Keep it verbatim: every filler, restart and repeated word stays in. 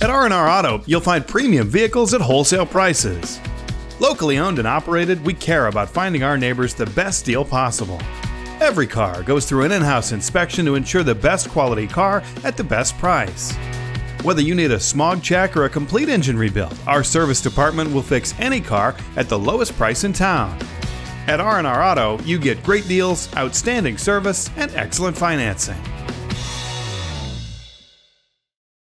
At R and R Auto, you'll find premium vehicles at wholesale prices. Locally owned and operated, we care about finding our neighbors the best deal possible. Every car goes through an in-house inspection to ensure the best quality car at the best price. Whether you need a smog check or a complete engine rebuild, our service department will fix any car at the lowest price in town. At R and R Auto, you get great deals, outstanding service, and excellent financing.